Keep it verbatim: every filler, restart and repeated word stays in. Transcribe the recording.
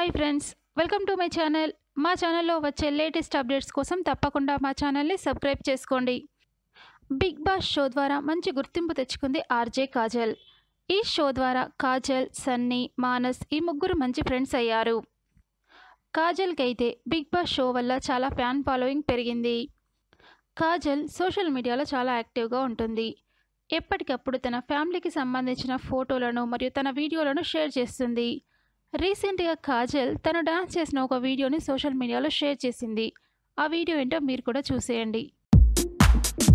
Hi friends, welcome to my channel. మా ఛానల్లో వచ్చే లేటెస్ట్ అప్డేట్స్ కోసం తప్పకుండా మా ఛానల్ని సబ్స్క్రైబ్ చేసుకోండి. బిగ్ బాస్ షో ద్వారా మంచి గుర్తింపు తెచ్చుకుంది ఆర్జే కాజల్. ఈ షో ద్వారా కాజల్, సన్నీ, మానస్ ఈ ముగ్గురు మంచి ఫ్రెండ్స్ అయ్యారు. కాజల్కి అయితే బిగ్ బాస్ షో వల్ల చాలా ఫ్యాన్ ఫాలోయింగ్ పెరిగింది. కాజల్ సోషల్ మీడియాలో చాలా యాక్టివ్గా ఉంటుంది. ఎప్పటికప్పుడు తన ఫ్యామిలీకి సంబంధించిన ఫోటోలను మరియు తన వీడియోలను షేర్ చేస్తుంది. రీసెంట్గా కాజల్ తను డాన్స్ చేసిన ఒక వీడియోని సోషల్ మీడియాలో షేర్ చేసింది. ఆ వీడియో ఏంటో మీరు కూడా చూసేయండి.